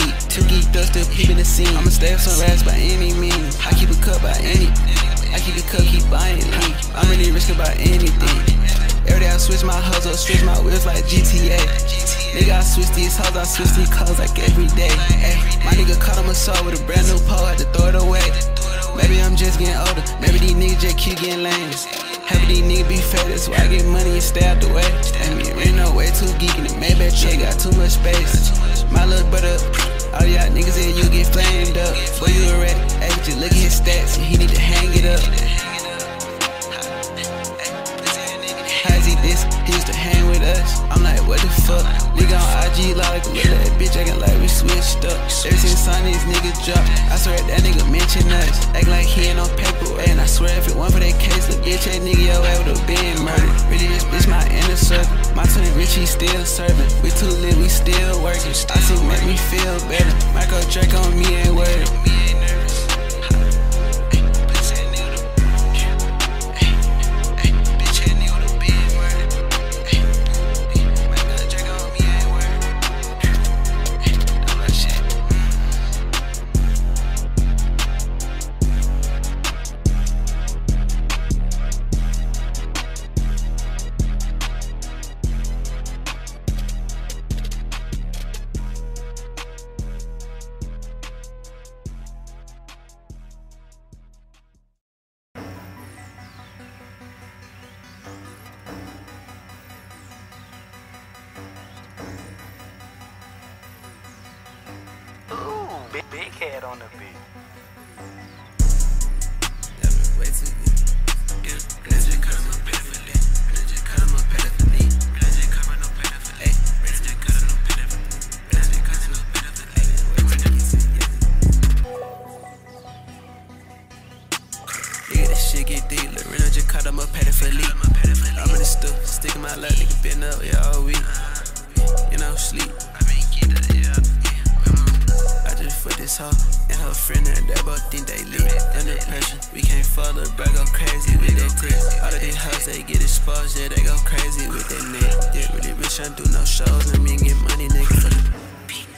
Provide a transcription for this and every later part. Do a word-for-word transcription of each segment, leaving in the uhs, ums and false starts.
Yeat. Too geeked up, still peeping the scene. I'ma stay up some rats by any means. I keep a cup by any. I keep a cup, keep buying lean. I'm really risking about anything. Every day I switch my hustle, switch my wheels like G T A. Nigga, I switch these hoes, I switch these clothes like every day. Ay, my nigga caught him a soul with a brand new pole, had to throw it away. Maybe I'm just getting older, maybe these niggas just keep getting lanes. Happy these niggas be fat, that's why I get money and stay out the way. And me ain't no way too geeky, the Maybach truck got too much space. My little brother, all y'all niggas here, you get flamed up. Boy, you a rat, ay, just look at his stats, and he need to hang it up. How's he this? He used to hang with us. I'm like, what the fuck? Nigga on I G like a little that bitch acting like we switched up. Ever since son these niggas dropped, I swear that nigga mention us. Act like he ain't no paper, and I swear if it wasn't for that case, the bitch that nigga yo ass would've been murdered. Really this bitch my inner circle. My twin Rich, he still serving. We too lit, we still working. I see make me feel better. Michael Drake on me ain't worried. Big, big head on the beat. That was way too good. Yeah, let's just cut him up pitifully. Let's just cut him up pitifully. Let's just cover no pitifully. Hey, let's just cut him up pitifully. Let's just cut him up pitifully. Nigga, that shit get deep. Lorena just cut him up pitifully. I'm in the stoop, sticking my left, nigga been up, yeah, all week. You know, sleep. Fuck this hoe and her friend and they both think they lit. Under pressure, we can't follow, bro, go crazy with that tip. All of these hoes, they get exposed, yeah, they go crazy with that neck. Yeah, really rich, I do no shows, and me get money, nigga, for the beat.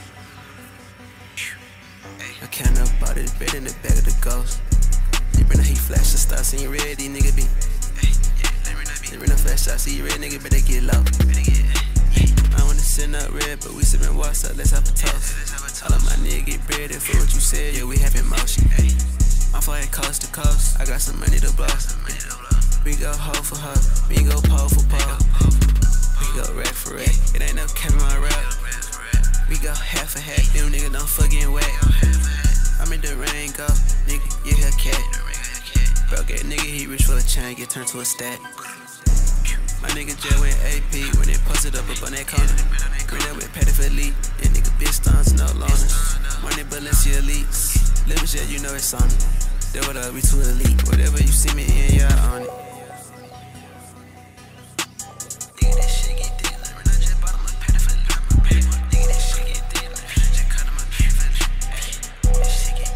I can't up all this bread in the back of the ghost. They bring a heat flash, the start seeing red, these nigga be. They bring a flash, I see red, nigga, better get low. I wanna send up red, but we sippin' water, so let's have a toast. All of my niggas get bread, and for what you said, yeah, we having motion. I'm flying coast to coast, I got some money to blow. We go hoe for hoe, we go pole for pole. We go rack for rack, it ain't no cap in my rap. We go half a hat, them niggas don't fucking whack. I'm in the rain, go, nigga, you yeah, cat. Broke that nigga, he reach for a chain, get turned to a stack. My nigga just went A P when they posted up up on that corner. Green up with Petty for elite, and nigga bitch stunts, no loners. Money Balenciaga elites, little shit, you know it's on it. That what up, we too elite. Whatever you see me in, yeah, on it. Nigga, that shit get deep, like when I just bought him a Petty for elite. Nigga, that shit get deep, like when I just cut him a Petty for elite. That shit get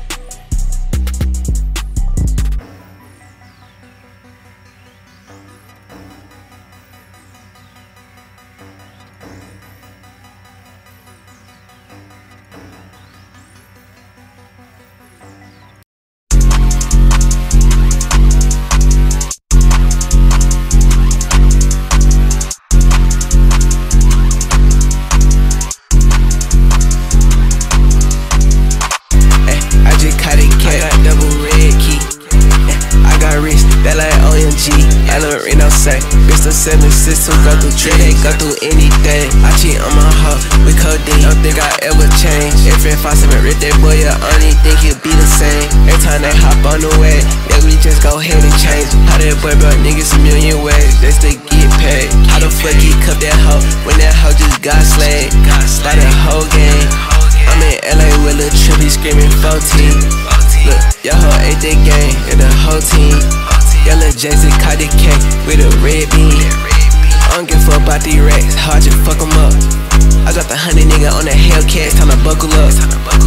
seventy-six to go through tree, they go through anything. I cheat on my hoe with codeine, don't think I ever change. If if I seven rip that boy, I only think he'll be the same. Every time they hop on the way, yeah, we just go ahead and change. How that boy brought niggas a million ways, just to get paid. How the fuck he cup that hoe, when that hoe just got slayed? Start a whole game. I'm in L A with Lil Trip, he screaming fourteen. Look, your hoe ate that game, and the whole team. Yellow Jason caught the cake with a red bean. I don't give a fuck about these racks, hard just fuck them up. I dropped a hundred nigga on the Hellcat, time to buckle up.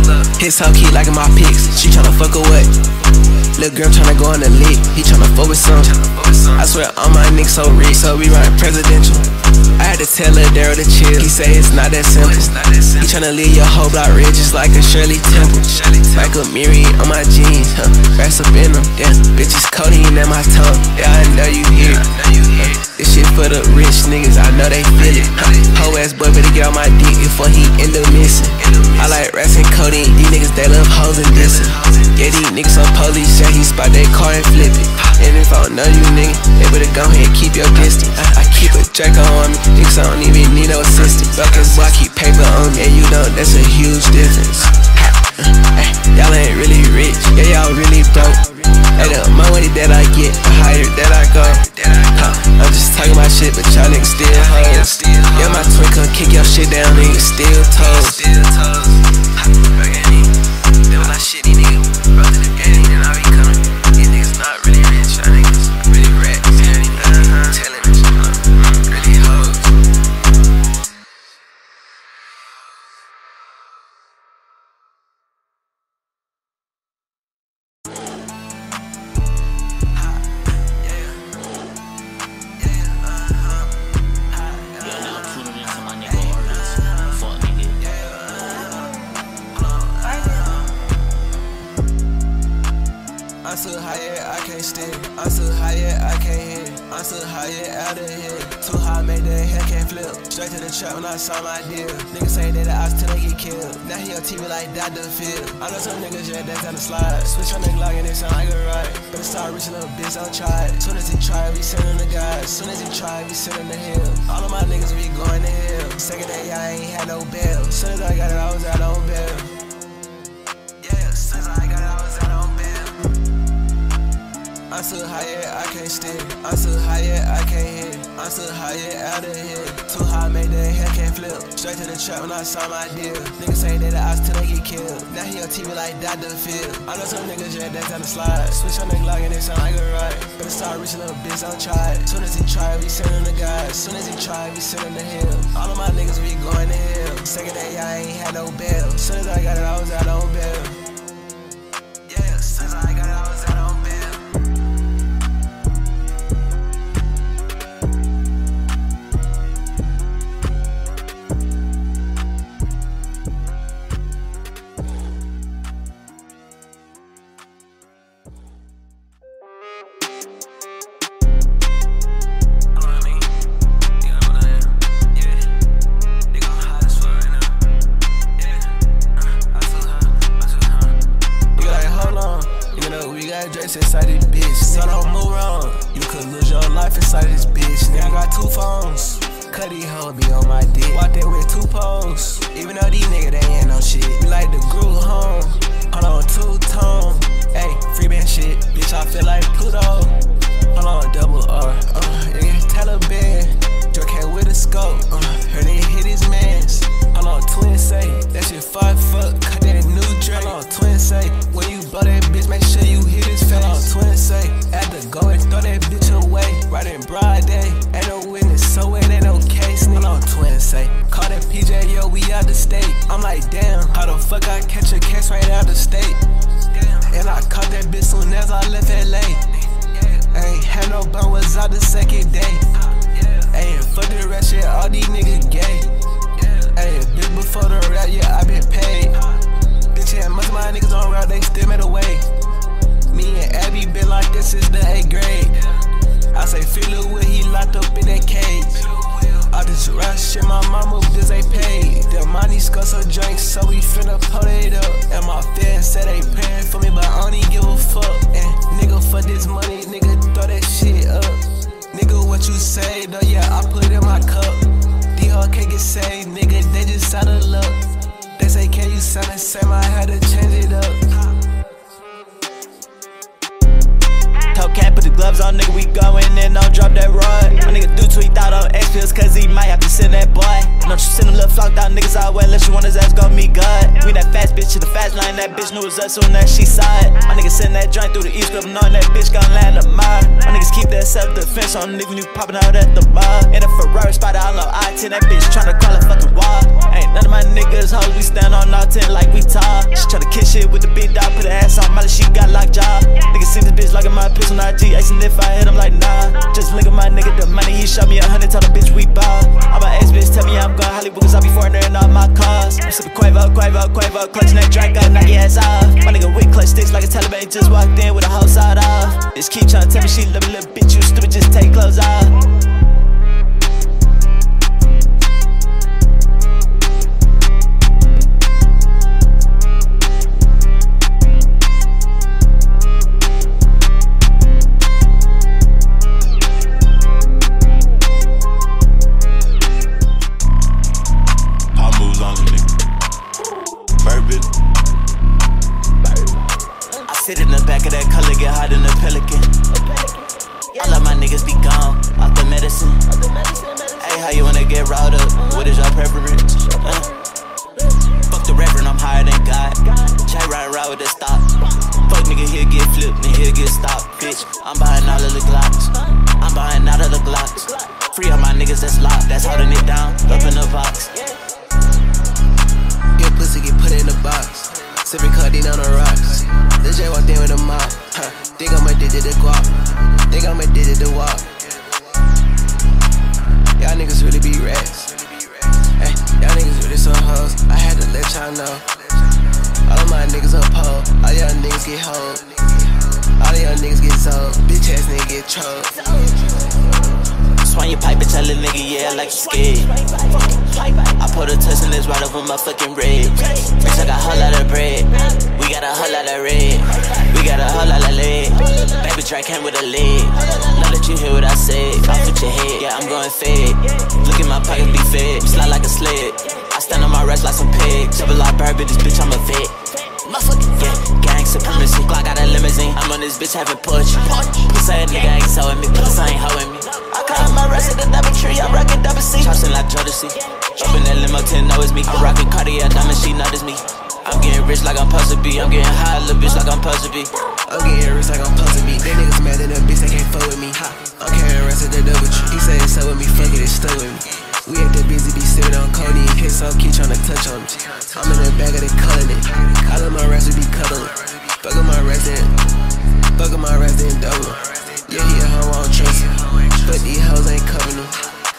His hoe keep liking my pics. She tryna fuck or what? Lil' girl tryna go on the lick. He tryna fuck with some. I swear all my niggas so rich, so we run presidential. I had to tell Lil' Daryl to chill. He say it's not that simple. He tryna leave your whole block red just like a Shirley Temple. Like a Miri on my jeans, huh? Rest up in them. Damn, bitches codeine at my tongue. Yeah, I know you hear it. Uh, this shit for the rich niggas, I know they feel it. Huh? Whole ass boy better get on my dick before he end up missing. I like rats and codeine. These niggas they love hoes and dissing. Yeah, these niggas on police, yeah, he spot their car and flip it. And if I don't know you, nigga, they better go ahead and keep your distance. I, I keep a Draco on me, niggas I don't even need no assistance. Buckets, boy, I keep paper on me, and you know that's a huge difference. Hey, y'all ain't really rich, yeah, y'all really broke. Hey, the more money that I get, the higher that I go. Huh, I'm just talking about shit, but y'all niggas still hoes. Yeah, my twin come kick your shit down, niggas still toes. They was like shitty nigga, brought to the game, and I be coming. These niggas not really rich, y'all niggas really rats. Uh-huh. Telling this shit, uh, really hoes. I'm so high, yeah, I can't stand. I'm so high, yeah, I can't hit. I'm so high, yeah, out of here. Too high, made that hair can't flip. Straight to the trap when I saw my deal. Niggas say that I was till they get killed. Now he on T V like Doctor Phil. I know some niggas, yeah, that's on the slide. Switch on the Glock and it sound like a ride. Better start reaching little bitch, don't try it. Soon as he try, we sending the guys. Soon as he try, we sending the hill. All of my niggas, we going to hell. Second day, I ain't had no bail. Soon as I got it, I was out on bail. Yeah, soon as I got it, I was out on bail. I'm so high, yeah, I can't stand. I'm so high, yeah, I can't hit. I'm so high, yeah, out of here. Too high, made that hair can't flip. Straight to the trap when I saw my deal. Niggas say that I was till they get killed. Now he on T V like Doctor Phil. I know some niggas, yeah, that's on the slide. Switch on the Glock and it sound like a ride. Better start reaching little bitch, don't try it. Soon as he try, we sending the guys. Soon as he try, we sending the hill. All of my niggas, we going to hell. Second day, I ain't had no bail. Soon as I got it, I was out on bail. Yeah, soon as I got it, I was out on bail. Inside this bitch, so don't move wrong. You could lose your life inside this bitch. Now I got two phones. Cuddy hoe be on my dick. Walk there with two poles. Even though these niggas they ain't no shit. We like the groove home. Hold on, two tone. Hey, free band shit. Bitch, I feel like Pluto. Hold on, double R. Uh, yeah, Taliban. Jerk with a scope. Uh, heard they hit his mans. Hold on, twin say. That shit fuck fuck. Cut that new Drake. Hold on, twin say. When you blow that bitch, make sure you hit his face. Hold on, twin say. Had to go and throw that bitch away. Right in broad day. Ain't no witness, so it ain't no case. Hold on, twin say. Call that P J, yo, we out the state. I'm like, damn, how the fuck I catch a case right out the state? And I caught that bitch soon as I left L A. Ain't had no bun, was out the second day. Ayy, fuck the rest shit, all these niggas gay. Ayy, bitch before the rap, yeah, I been paid. Bitch, yeah, most of my niggas on rap, they still made a way. Me and Abby been like this since the eighth grade. I say, feel it when he locked up in that cage. All this rap shit, my mama bills they paid. The money scuffs her drinks, so we finna pull it up. And my fans said they praying for me, but I don't even give a fuck. And nigga, for this money, nigga, throw that shit up. Nigga, what you say, though, yeah, I put in my cup. These hoes can't get saved, nigga, they just out of luck. They say, can you sound the same, I had to change it up. Top cap, put the gloves on, nigga, we going in, don't drop that rod. My nigga do tweet out on X pills, cause he might have to send that boy. Don't you send them little flocked out niggas out way, unless you want his ass go meet God. We that fast bitch to the fast line, that bitch knew it was us soon as she saw it. My nigga send that joint through the East Club, knowing that bitch gon' land a mile. My niggas keep that self-defense on niggas, you popping out at the bar. In a Ferrari spot, I know I ten, that bitch tryna call a fucking wall. Ain't none of my niggas hoes, we stand on all ten like we tall. She try to kiss shit with the big dog, put her ass on Molly, she got lockjaw. Niggas see this bitch like my pistol, I G, asking if I hit him like nah. Just link at my nigga, the money, he shot me a hundred, tell the bitch we ball. All my ex bitch tell me I'm going Hollywood, cause I be foreigner in all my cars. I'm sippin' Quavo, Quavo, Quavo, clutching that drink up, knock your ass off. My nigga with clutch sticks like a Taliban, just walked in with a whole side off. Bitch keep tryna tell me she love me, little bitch, you stupid, just take clothes off. Sit in the back of that color, get hot in the pelican. I let my niggas be gone, off the medicine. Hey, how you wanna get riled up? What is your preference? Uh. Fuck the reverend, I'm higher than God. Try riding around with the stop. Fuck nigga, he'll get flipped and he'll get stopped. Bitch, I'm buying all of the Glocks. I'm buying all of the Glocks. Free all my niggas that's locked, that's holding it down, up in the box. Your pussy get put in the box. Sippin' codeine on the rocks. The J walked in with a mop. Huh. Think I'm addicted to guap. Think I'm addicted to walk. Y'all niggas really be rats. Hey, y'all niggas really some hoes. I had to let y'all know. All of my niggas up pole. All y'all niggas get hoed. All of y'all niggas get sold. Bitch ass nigga get choked. Swing your pipe and tell a nigga, yeah, like you scared. I put a touch in this right over my fucking ribs. Bitch, I got a whole lot of bread. We got a whole lot of red. We got a whole lot of lead. Baby Drake came with a lid. Now that you hear what I said, off with your head, yeah, I'm going fed. Look at my pockets be fed, slide like a sled. I stand on my rest like some pigs. Double like bourbon, this bitch, I'm a vet. Motherfucking yeah, gang supremacy. Glock got a limousine. I'm on this bitch having push. Pussy ass nigga ain't sewing me. Pussy ain't hoeing me. I call my rest of the double tree. I'm rockin' double C. Choppin' like Jodeci. Up in that limo, ten know it's me. I'm rockin' Cartier diamond, she notice me. I'm getting rich like I'm supposed to be. I'm getting high, little bitch, like I'm supposed to be. I'm getting rich like I'm supposed to be. They niggas mad at the bitch, they can't fuck with me. I'm carrying rest of the double tree. He said it's up with me, fuck it, it's stuck with me. We at the busy, be sippin' on codeine. Hit so keep tryna touch on me. I'm in the back of the cullin' it. I let my rest be cuddlin'. Fuck with my resident. Fuck with my resident double. Yeah, he a hoe, I don't trust him. But these hoes ain't covering him.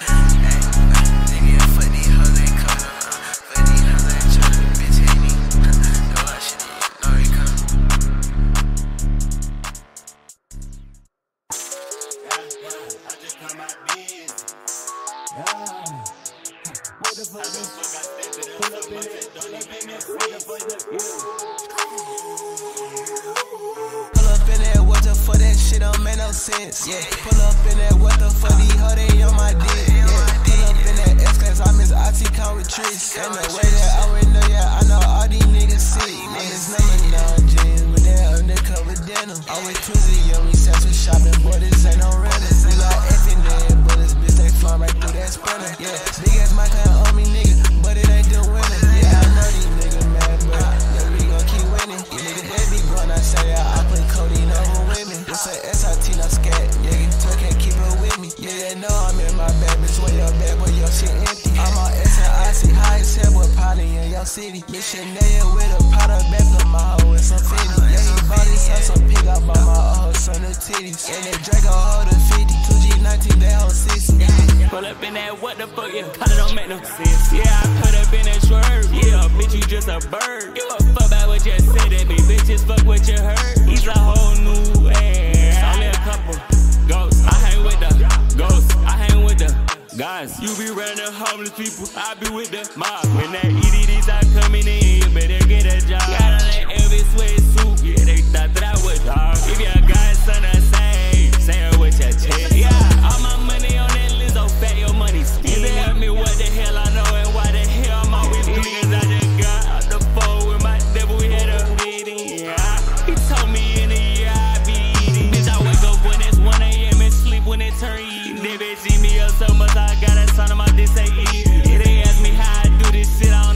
Pull up in that, what the fuck, that shit don't make no sense. Yeah. Pull up in that, what the fuck, these hoe, they on my dick. Yeah. Pull up in that S-Class, I miss I T come with tricks. And the way that I already know, yeah, I know all these niggas see. Niggas know me now, jeans, but they undercover denim. Always twisty, yo, we set for shopping, boy, this ain't no rental. We like effing there, but this bitch, they fly right through that sprinter. Yeah, big ass mic on me, nigga, but it ain't the winner. Yeah, I know these niggas mad, but yeah, we gon' keep winning. You niggas, they be going, I say, yeah, I put codeine over women. This ain't S I T, not scat, nigga, so can't keep it with me. Yeah, they know I'm in my bag, bitch, where your bag, where your shit empty. I'm on S and I C, high as hell, but party in your city. Bitch, Chanel with a powder back from my hoe with some fifty. Yeah, he bought his son some pig, I bought my old son the titties. And they Draco hold a fifty, two G nineteen, they hold sixty. Pull up in that, what the fuck, yeah, kinda don't make no sense. Yeah, I put up in that swerve, yeah, bitch, you just a bird. Give a fuck about what you said at me, bitches, fuck what you heard. He's a whole new ass, only a couple ghosts. I hang with the ghosts, I hang with the guys. You be running the homeless people, I be with the mob. When that E D Ds are coming in, you better get a job. Got on that Elvis sweatsuit, yeah, they thought that I was dog. If your guys son the same, say it with your chest. Yeah, all my money on that list, oh fat your money. You tell me what the hell I know and why the hell I'm always doing. I just got out the phone with my devil head up meeting. Yeah, he told me in a year I be eating. Bitch, I wake up when it's one A M and sleep when it turn evening. They bitch eat me up so much I got a sign on my dick say eat. Yeah, they ask me how I do this shit, I don't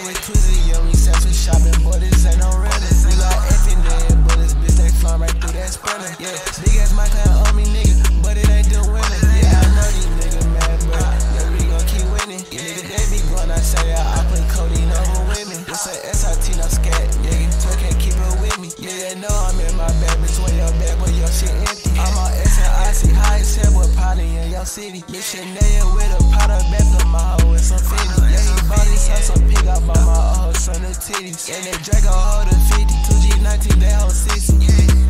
with Twizy, yeah, we set to shopping, but this ain't no realness. We got effing dead, but this bitch, they flying right through that sprinter. Yeah, big ass my clan on me, nigga, but it ain't the winner. Yeah, I know these niggas mad, but yeah, we gon' keep winning. Yeah, nigga, they be going, I say, I put codeine over women. This a S R T, no scat, nigga, so can't keep it with me. Yeah, they know I'm in my bag, bitch, where your bag, where your shit empty. I'm on S and I C, high as hell, with potty in your city. Bitch, Chanel with a powder back from my hoe with some fifty. Yeah, he bought his house, some pick up on my old son of titties. And they Draco hold a fifty, two G nineteen, they hold sixty. Yeah.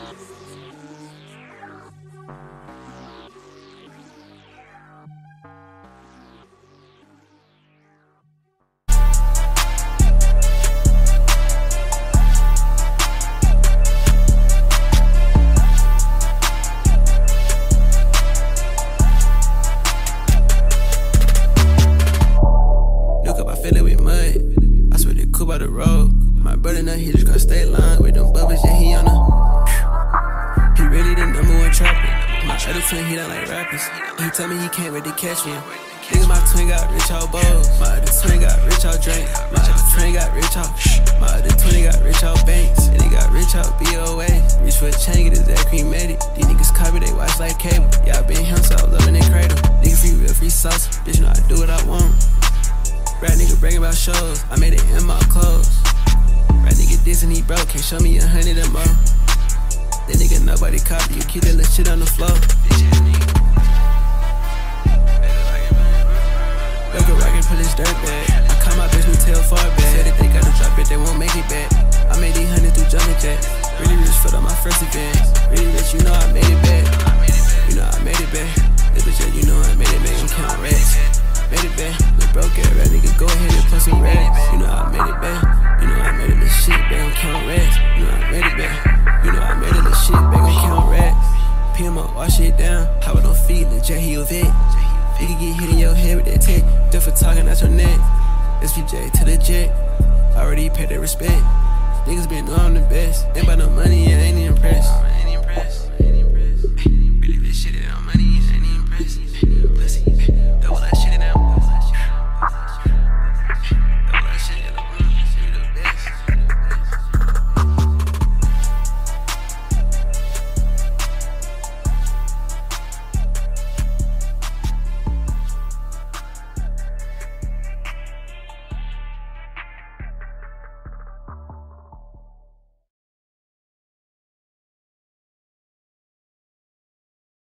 The road, my brother now he just got state line with them bubbles, yeah he on the. He really the number one trapper. My other twin he don't like rappers. He tell me he can't wait to catch me. Nigga, my twin got rich out bows. My other twin got rich out drink. My other twin got rich out. My other twin got rich out banks. And he got rich out B O A. Reach for a chain, get his ass cremated. These niggas copy, they watch like cable. Yeah, I been him, so I was loving that cradle. Nigga free real, free sauce. Bitch, know I do what I want. Rap nigga bragging about shows, I made it in my clothes. Rap nigga dissing, he broke, can't show me a hundred or more. That nigga nobody copy, you keep that little shit on the floor. Look a rock and pull his dirt bag. I call my bitch, we tell far back. Said if they gotta drop it, they won't make it back. I made these hundreds through jumping jacks. Really rich foot on my first advance. Really rich, you know I made it back. You know I made it back. This bitch, yeah, you know I made it back. I'm counting racks. Made it back, look broke at rap nigga, go ahead and put some racks. You know I made it back, you know I made it this shit back, I'm counting racks. You know I made it back, you know I made it this shit back, I'm counting racks. P M up, wash it down, hop on feet, the J, he a vet. You can get hit in your head with that tech, just for talking out your neck. S V J to the jet, already paid their respect. Niggas been doing I'm the best, ain't about no money, I ain't impressed.